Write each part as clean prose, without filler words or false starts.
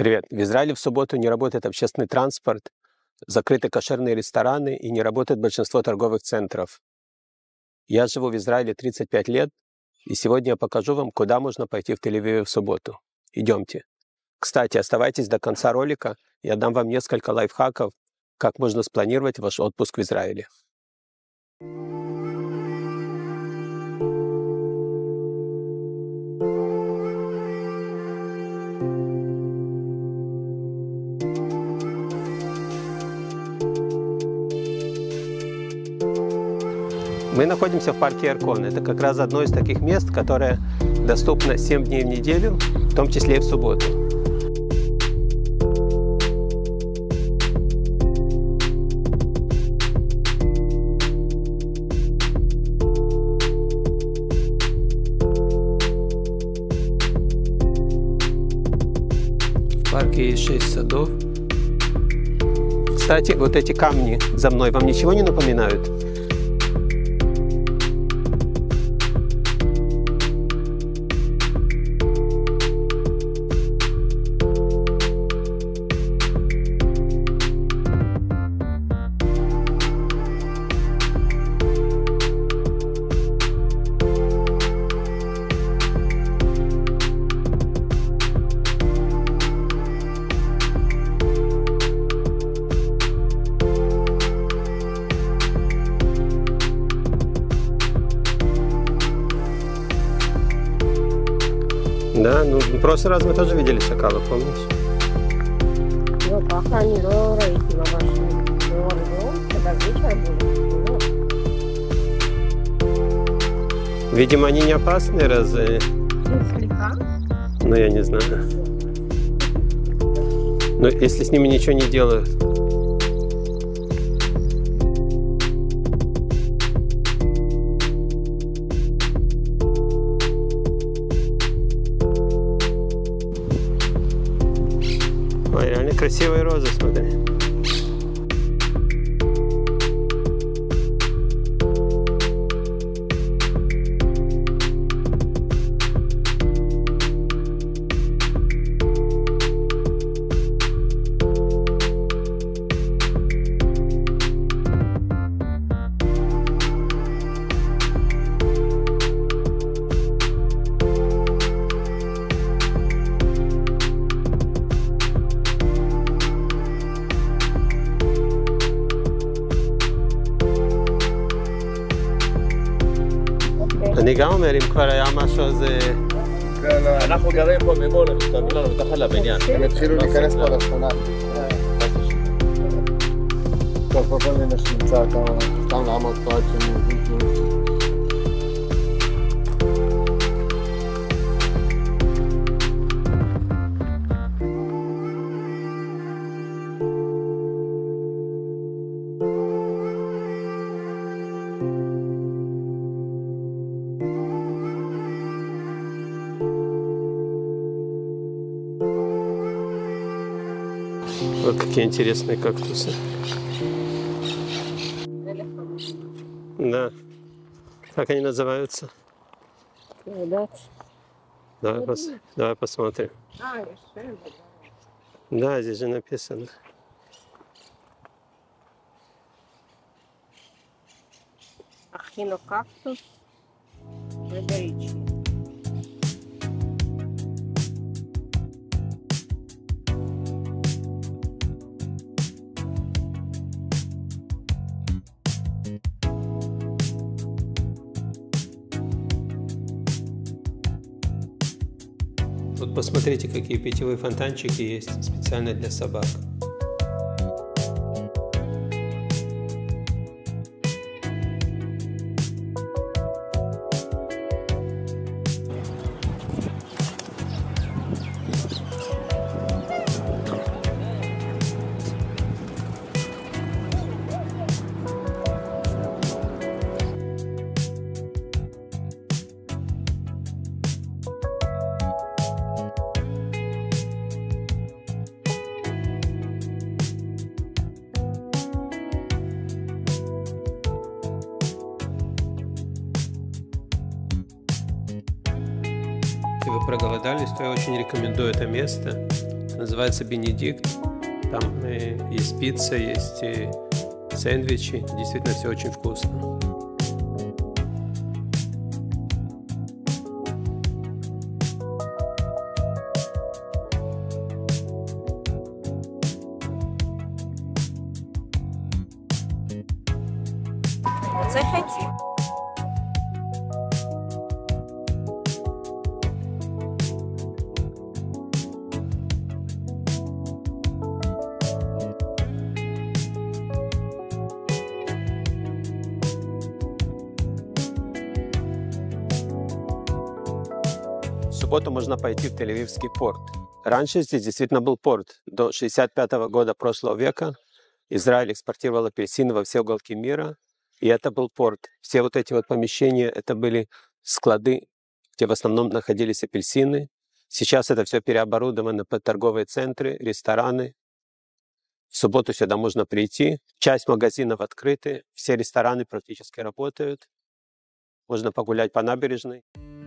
Привет. В Израиле в субботу не работает общественный транспорт, закрыты кошерные рестораны и не работает большинство торговых центров. Я живу в Израиле 35 лет, и сегодня я покажу вам, куда можно пойти в Тель-Авиве в субботу. Идемте. Кстати, оставайтесь до конца ролика, я дам вам несколько лайфхаков, как можно спланировать ваш отпуск в Израиле. Мы находимся в парке Яркон. Это как раз одно из таких мест, которое доступно 7 дней в неделю, в том числе и в субботу. В парке есть 6 садов. Кстати, вот эти камни за мной вам ничего не напоминают? Да, ну в прошлый раз мы тоже видели шакала, помнишь? Ну, как они ройки на машине. Когда вечер будет. Видимо, они не опасные, разве? Слегка. Ну, я не знаю. Но если с ними ничего не делают. Ой, реально красивые розы, смотри. אני גם אומר, אם כבר היה משהו אז... אנחנו גרים פה ממול, הם מסתובבים לנו מתחת לבניין. הם התחילו להיכנס פה לשכונה. טוב, כל מיני שנמצא כמה, סתם לעמוד פה עד שהם יגידו. Вот какие интересные кактусы. Да. Как они называются? Давай посмотрим. Да, здесь же написано. Ахинокактус григоричий. Вот посмотрите, какие питьевые фонтанчики есть специально для собак. Если вы проголодались, то я очень рекомендую это место. называется «Бенедикт». Там есть пицца, есть сэндвичи. Действительно, все очень вкусно. Це хаті. В субботу можно пойти в Тель-Авивский порт. Раньше здесь действительно был порт. До 1965 года прошлого века Израиль экспортировал апельсины во все уголки мира, и это был порт. Все вот эти вот помещения, это были склады, где в основном находились апельсины. Сейчас это все переоборудовано под торговые центры, рестораны. В субботу сюда можно прийти. Часть магазинов открыты, все рестораны практически работают. Можно погулять по набережной.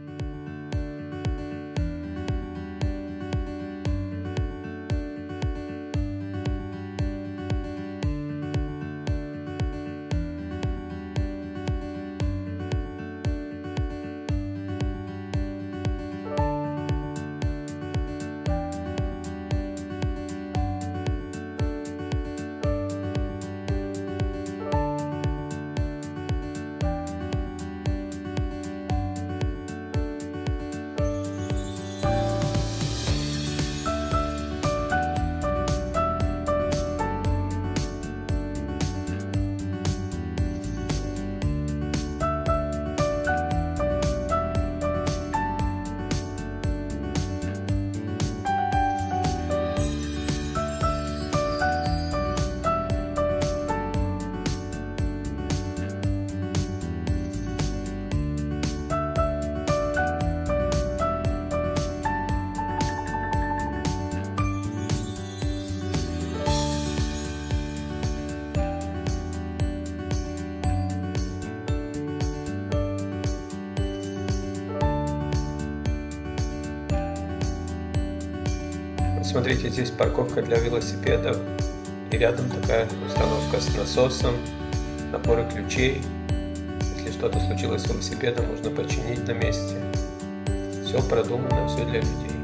Смотрите, здесь парковка для велосипедов, и рядом такая установка с насосом, наборы ключей. Если что-то случилось с велосипедом, можно починить на месте. Все продумано, все для людей.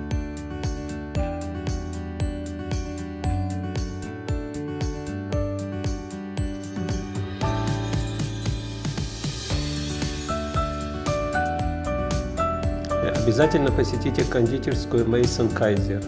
Обязательно посетите кондитерскую Мейсон Кайзер.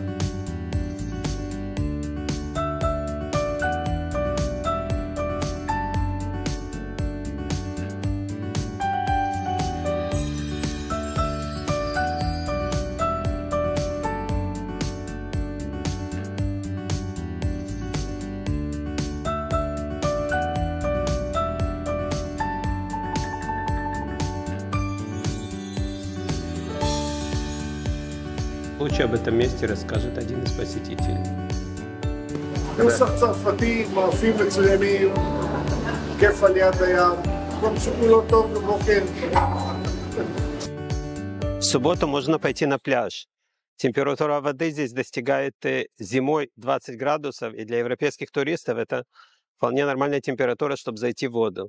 Лучше об этом месте расскажет один из посетителей. נוסח צרפתי, מאפים מצוינים, כיף על יד הים, מקום שכולו טוב ובוקר. В субботу можно пойти на пляж. Температура воды здесь достигает зимой 20 градусов, и для европейских туристов это вполне нормальная температура, чтобы зайти в воду.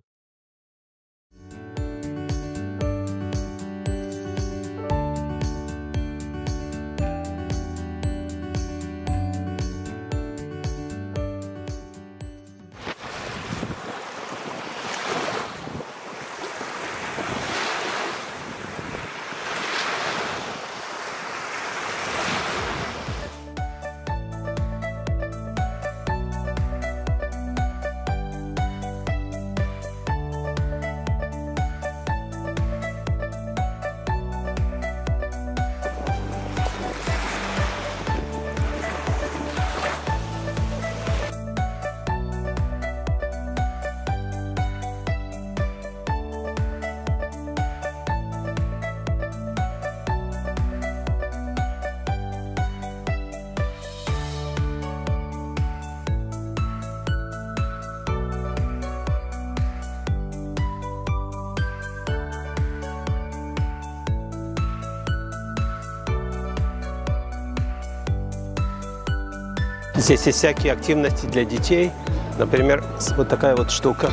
Здесь есть всякие активности для детей. Например, вот такая вот штука.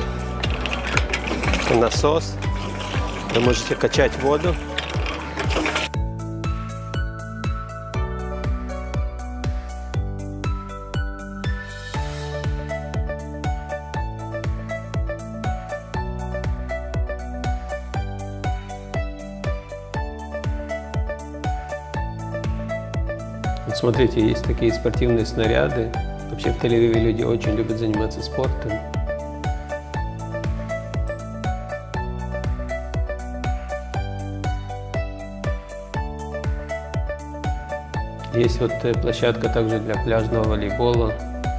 Насос. Вы можете качать воду. Вот смотрите, есть такие спортивные снаряды. Вообще в Тель-Авиве люди очень любят заниматься спортом. Есть вот площадка также для пляжного волейбола.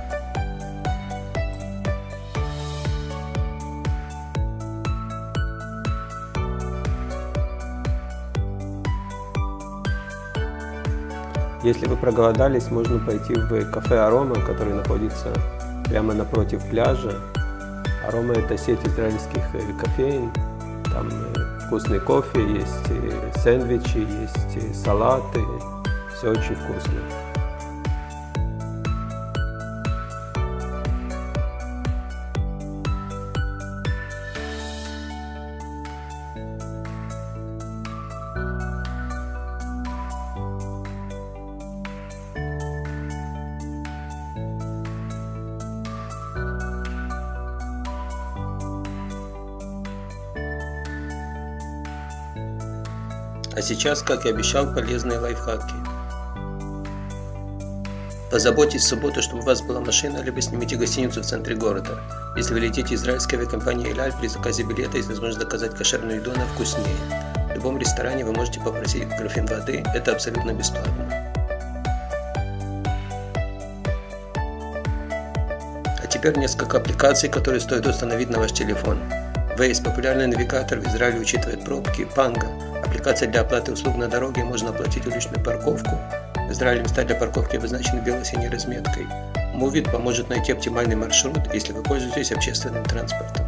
Если вы проголодались, можно пойти в кафе «Арома», который находится прямо напротив пляжа. «Арома» — это сеть израильских кофеен. Там вкусный кофе, есть сэндвичи, есть салаты. Все очень вкусно. А сейчас, как и обещал, полезные лайфхаки. Позаботьтесь в субботу, чтобы у вас была машина, либо снимите гостиницу в центре города. Если вы летите израильской авиакомпании «Эль Аль», при заказе билета есть возможность заказать кошерную еду, она вкуснее. В любом ресторане вы можете попросить графин воды, это абсолютно бесплатно. А теперь несколько аппликаций, которые стоит установить на ваш телефон. Waze – популярный навигатор, в Израиле учитывает пробки. Pango – аппликация для оплаты услуг на дороге, можно оплатить уличную парковку. В Израиле места для парковки обозначены бело-синей разметкой. Movit поможет найти оптимальный маршрут, если вы пользуетесь общественным транспортом.